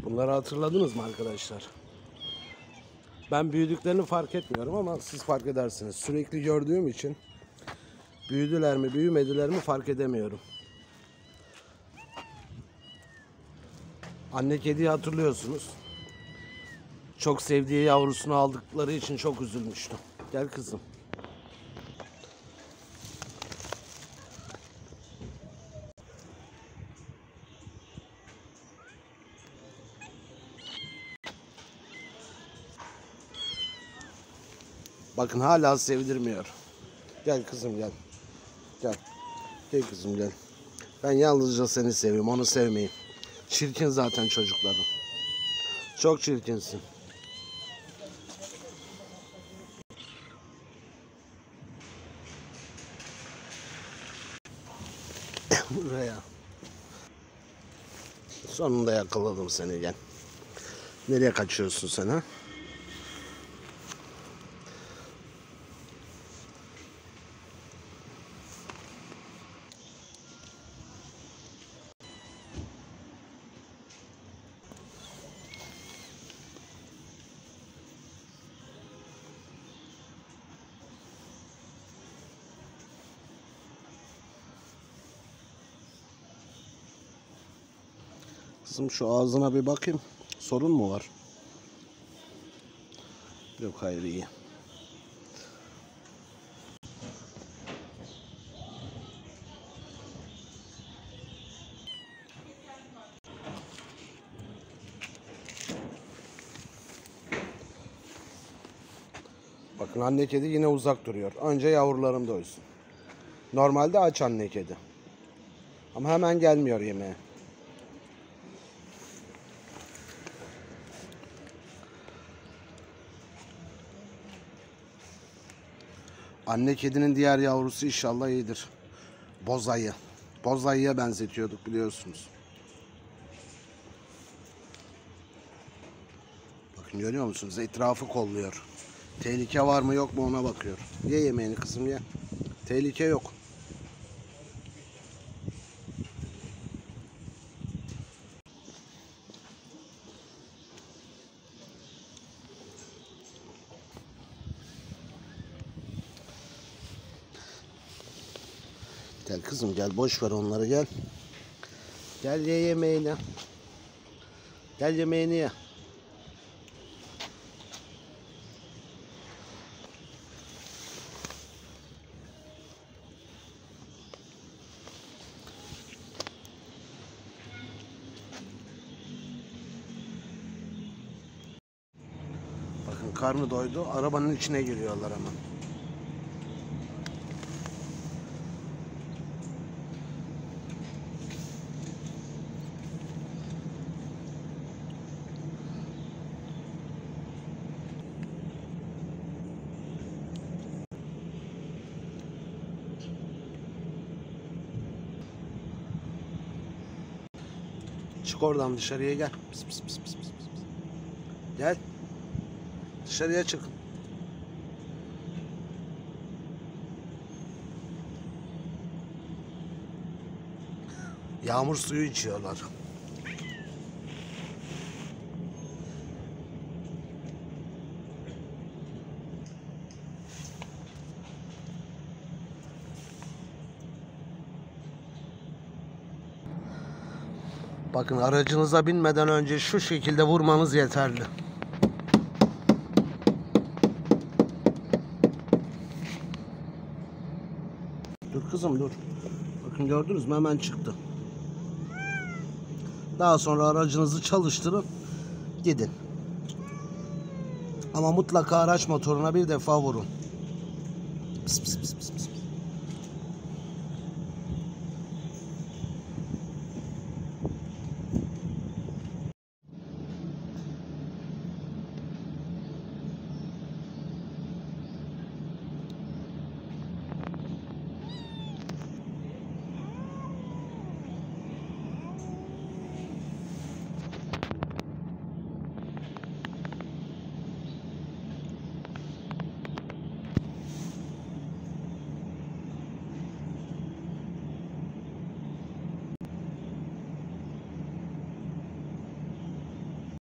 Bunları hatırladınız mı arkadaşlar? Ben büyüdüklerini fark etmiyorum ama siz fark edersiniz. Sürekli gördüğüm için büyüdüler mi büyümediler mi fark edemiyorum. Anne kediyi hatırlıyorsunuz. Çok sevdiği yavrusunu aldıkları için çok üzülmüştü. Gel kızım. Bakın hala sevdirmiyor. Gel kızım gel. Gel. Gel kızım gel. Ben yalnızca seni seviyorum, onu sevmeyeyim. Çirkin zaten çocukların. Çok çirkinsin. Buraya. Sonunda yakaladım seni, gel. Nereye kaçıyorsun sen ha? Kızım şu ağzına bir bakayım. Sorun mu var? Yok, hayır, iyi. Bakın anne kedi yine uzak duruyor. Önce yavrularım doysun. Normalde aç anne kedi. Ama hemen gelmiyor yemeğe. Anne kedinin diğer yavrusu inşallah iyidir. Bozayı. Bozayıya benzetiyorduk biliyorsunuz. Bakın görüyor musunuz? Etrafı kolluyor. Tehlike var mı yok mu ona bakıyor. Ye yemeğini kızım, ye. Tehlike yok. Gel kızım gel, boş ver onları, gel. Gel ye yemeğini. Gel yemeğini ye. Bakın karnı doydu. Arabanın içine giriyorlar hemen. Çık oradan dışarıya, gel. Pis, pis, pis, pis, pis, pis. Gel. Dışarıya çık. Yağmur suyu içiyorlar. Bakın aracınıza binmeden önce şu şekilde vurmanız yeterli. Dur kızım dur. Bakın gördünüz mü, hemen çıktı. Daha sonra aracınızı çalıştırın, gidin. Ama mutlaka araç motoruna bir defa vurun. Pis, pis, pis, pis.